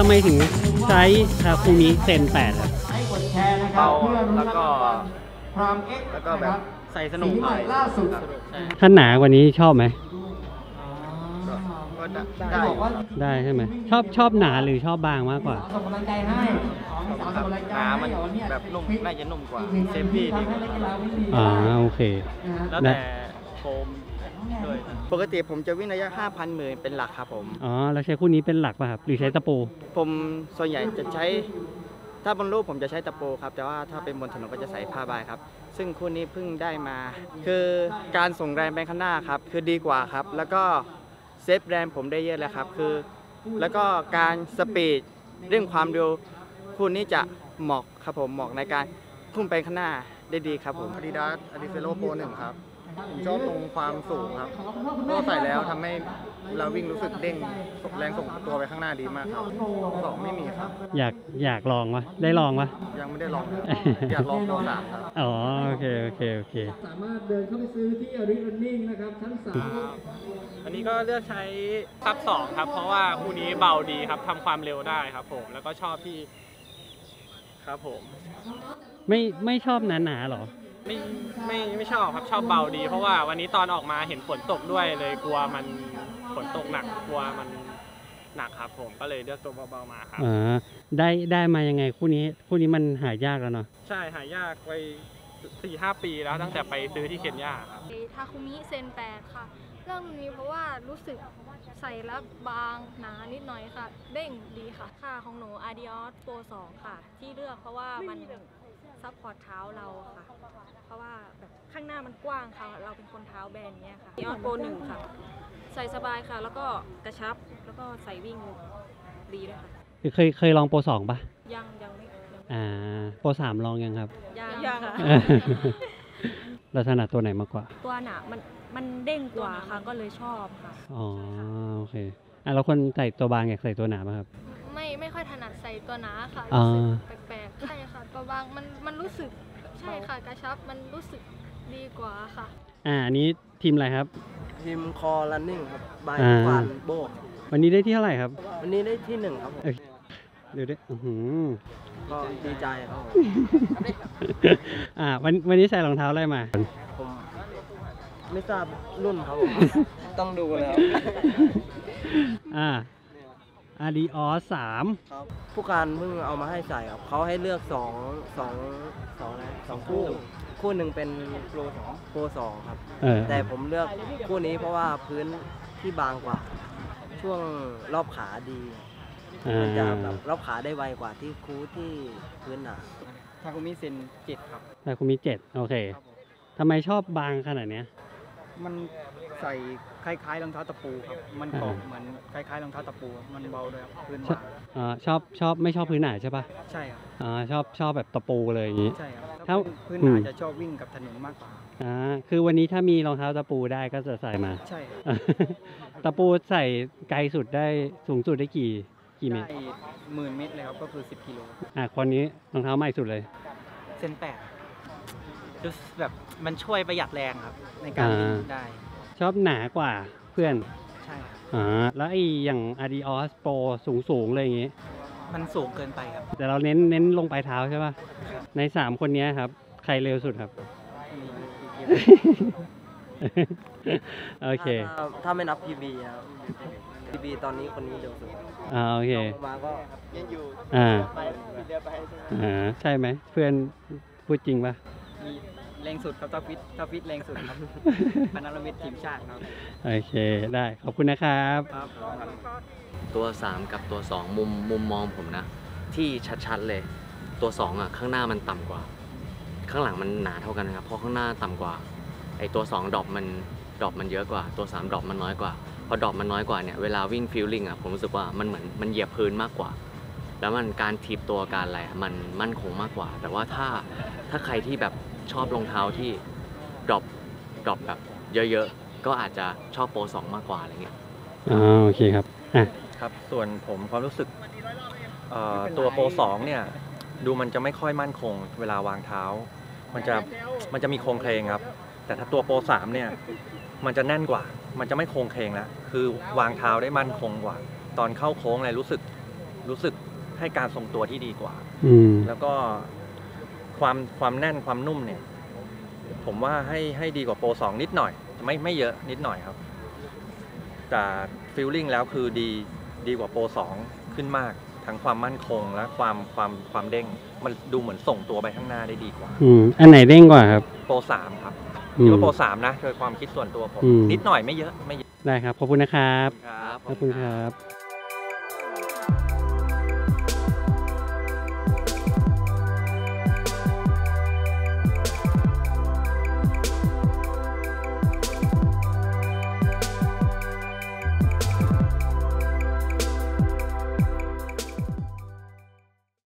ไมถึงใช้ทาคุมิเซน8ครับเบาแล้วก็แบบใส่สนุกหน่อยถ้าหนากว่านี้ชอบไหมก็ได้ใช่ไหมชอบหนาหรือชอบบางมากกว่าหนามันแบบนุ่มน่าจะนุ่มกว่าเซฟตี้ดีโอเคแล้วแต่โฟมด้วยปกติผมจะวิ่งระยะ 5,000 หมื่นเป็นหลักครับผมแล้วใช้คู่นี้เป็นหลักป่ะครับหรือใช้ตะปูผมส่วนใหญ่จะใช้ถ้าบนรูปผมจะใช้ตะปูครับแต่ว่าถ้าเป็นบนถนนก็จะใส่ผ้าใบครับซึ่งคู่นี้เพิ่งได้มาคือการส่งแรงไปข้างหน้าครับคือดีกว่าครับแล้วก็เซฟแรงผมได้เยอะแล้วครับคือแล้วก็การสปีดเรื่องความเร็วคู่นี้จะเหมาะครับผมเหมาะในการพุ่งไปข้างหน้าได้ดีครับผม Adidas Adizero Pro 1ครับผมชอบตรงความสูงครับก็ใส่แล้วทำให้เราวิ่งรู้สึกเด้งแรงส่งตัวไปข้างหน้าดีมากครับ2ไม่มีครับอยากลองวะได้ลองวะยังไม่ได้ลองอยากลองตัว3ครับโอเคสามารถเดินเข้าไปซื้อที่ Aris Running นะครับชั้น 3อันนี้ก็เลือกใช้ซับ2ครับเพราะว่าคู่นี้เบาดีครับทำความเร็วได้ครับผมแล้วก็ชอบที่ครับผมไม่ชอบหนาหรอไม่ชอบครับชอบเบาดีเพราะว่าวันนี้ตอนออกมาเห็นฝนตกด้วยเลยกลัวมันฝนตกหนักกลัวมันหนักครับผมก็เลยเลือกตัวเบาๆมาครับได้มายังไงคู่นี้มันหายากแล้วเนาะใช่หายากไป 4-5 ปีแล้วตั้งแต่ไปซื้อที่เคนยาครับทาคุมิเซน8ค่ะเรื่องนี้เพราะว่ารู้สึกใส่แล้วบางหนานิดหน่อยค่ะเด้งดีค่ะของหนู Adios Pro 2ค่ะที่เลือกเพราะว่ามันซัพพอร์ตเท้าเราค่ะเพราะว่าแบบข้างหน้ามันกว้างค่ะเราเป็นคนเท้าแบนเนี้ยค่ะ Adios Pro 1ค่ะใส่สบายค่ะแล้วก็กระชับแล้วก็ใส่วิ่งดีด้วยค่ะเคยลองโปร2ป่ะยังไม่โปร3ลองยังครับยังค่ะเราถนัดตัวไหนมากกว่าตัวหนามันเด้งกว่าค่ะก็เลยชอบค่ะโอเคเราคนใส่ตัวบางอยากใส่ตัวหนาไหมครับไม่ค่อยถนัดใส่ตัวหนาค่ะรู้สึกแปลกๆใช่ค่ะตัวบางมันรู้สึกใช่ค่ะกระชับมันรู้สึกดีกว่าค่ะอันนี้ทีมอะไรครับทีมคอรันนิ่งครับบายฟานโบวันนี้ได้ที่เท่าไหร่ครับวันนี้ได้ที่1ครับเดี๋ยวก็ดีใจครับวันนี้ใส่รองเท้าอะไรมาผมไม่ทราบรุ่นครับผมต้องดูแล้ว Adios 3 ครับผู้การเพิ่งเอามาให้ใส่ครับเขาให้เลือก2คู่หนึ่งเป็นโปร2ครับแต่ผมเลือกคู่นี้เพราะว่าพื้นที่บางกว่าช่วงรอบขาดีมันจะแบบรอบขาได้ไวกว่าที่พื้นหนาทาคุมิเซน7ครับทาคุมิ7โอเคทำไมชอบบางขนาดเนี้ยมันใส่คล้ายๆรองเท้าตะปูครับมันเกาะเหมือนคล้ายๆรองเท้าตะปูมันเบาด้วยครับพื้นบางชอบไม่ชอบพื้นหนาใช่ปะใช่ครับชอบแบบตะปูเลยอย่างนี้ใช่ครับถ้าพื้นหนาจะชอบวิ่งกับถนนมากกว่าคือวันนี้ถ้ามีรองเท้าตะปูได้ก็จะใส่มาใช่ตะปูใส่ไกลสุดได้สูงสุดได้กี่เมตร 10,000 เมตรเลยครับก็คือ10 กิโลคนนี้รองเท้าใหม่สุดเลยเซน8คือแบบมันช่วยประหยัดแรงครับในการวิ่งได้ชอบหนากว่าเพื่อนใช่แล้วอย่าง Adios Pro สูงเลยอย่างงี้มันสูงเกินไปครับแต่เราเน้นลงปลายเท้าใช่ป่ะใน3คนนี้ครับใครเร็วสุดครับโอเคถ้าไม่นับ PB ครับ PB ตอนนี้คนนี้เร็วสุดโอเคมาก็ยังอยู่ใช่ไหมเพื่อนพูดจริงป่ะแรงสุดครับทัฟฟิตแรงสุดครับพนักวิทย์ทีมชาติครับโอเคได้ขอบคุณนะครับตัว3กับตัว2มุมมองผมนะที่ชัดๆเลยตัว2ข้างหน้ามันต่ำกว่าข้างหลังมันหนาเท่ากันนะครับเพราะข้างหน้าต่ำกว่าไอตัว2ดรอปมันเยอะกว่าตัว3ดรอปมันน้อยกว่าพอดรอปมันน้อยกว่าเนี่ยเวลาวิ่งฟีลลิ่งผมรู้สึกว่ามันเหมือนมันเหยียบพื้นมากกว่าแล้วมันการถีบตัวการอะไรมันมั่นคงมากกว่าแต่ว่าถ้าใครที่แบบชอบรองเท้าที่ดรอปแบบเยอะๆก็อาจจะชอบโปร2มากกว่าอะไรเงี้ยโอเคครับครับส่วนผมความรู้สึกตัวโปร2เนี่ยดูมันจะไม่ค่อยมั่นคงเวลาวางเท้ามันจะมีโครงเคลงครับแต่ถ้าตัวโปร3เนี่ยมันจะแน่นกว่ามันจะไม่โครงเคลงแล้วคือวางเท้าได้มั่นคงกว่าตอนเข้าโค้งเลยรู้สึกรู้สึกให้การทรงตัวที่ดีกว่า แล้วก็ความแน่นความนุ่มเนี่ย ผมว่าให้ดีกว่าโปร2นิดหน่อยไม่เยอะนิดหน่อยครับ แต่ฟีลลิ่งแล้วคือดีกว่าโปร2ขึ้นมากทั้งความมั่นคงและความเด้งมันดูเหมือนส่งตัวไปข้างหน้าได้ดีกว่าอันไหนเด้งกว่าครับโปร3ครับคิดว่าโปร3นะโดยความคิดส่วนตัวผมนิดหน่อยไม่เยอะได้ครับขอบคุณนะครับครับขอบคุณครับ